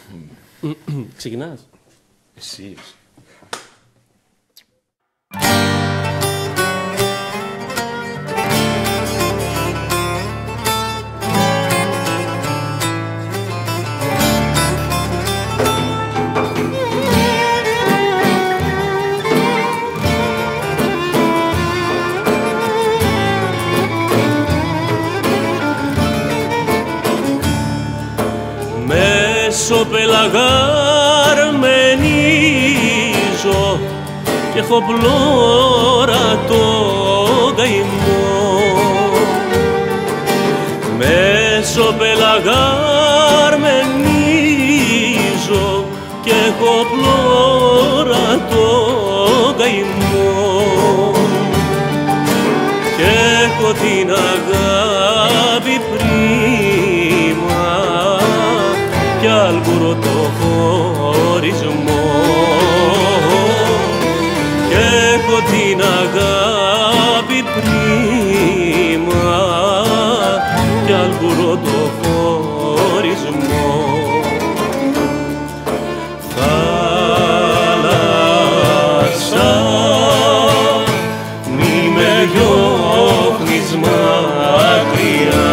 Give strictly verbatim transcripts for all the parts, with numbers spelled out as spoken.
Ξεκινάς. Εσύ. Μέσω πελαγαρμενίζω κι έχω πλώρα το καημό. Μέσω πελαγαρμενίζω κι έχω πλώρα το καημό. Κι έχω την αγάπη πρίμα κι άλγουρο το χωρισμό. Κι έχω την αγάπη πρίμα κι άλγουρο το χωρισμό. Θάλασσα, μη με διώχνεις μακριά.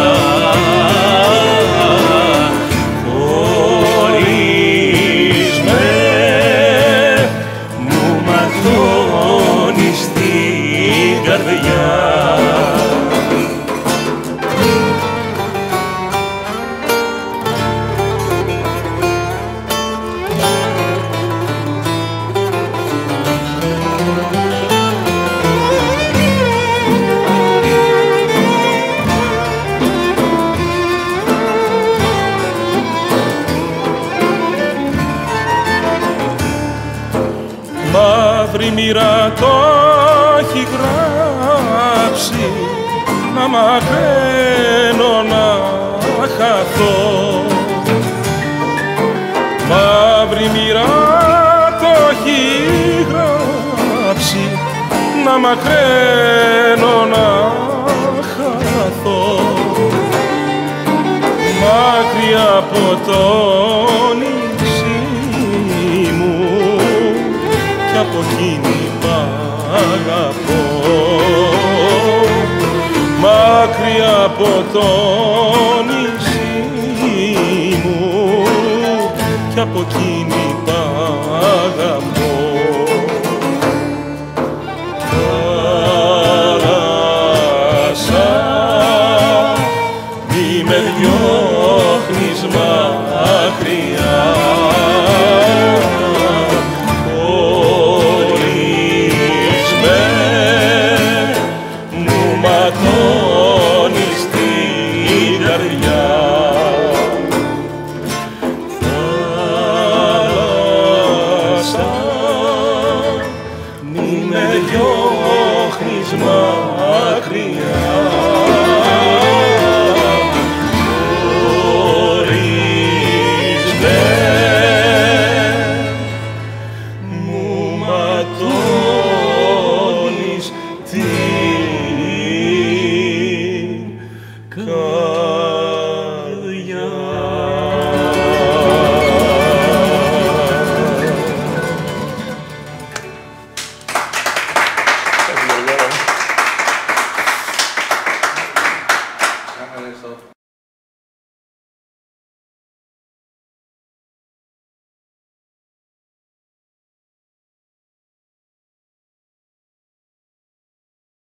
Μαύρη μοίρα το έχει γράψει, να μαθαίνω να χαθώ. Μαύρη μοίρα το έχει γράψει, να μακραίνω να χαθώ. Μακριά από το νησί μου κι από εκείνη π' αγαπώ. Μακριά από το νησί μου κι από εκείνη π' αγαπώ. Θάλασσα, μη με διώχνεις μακριά.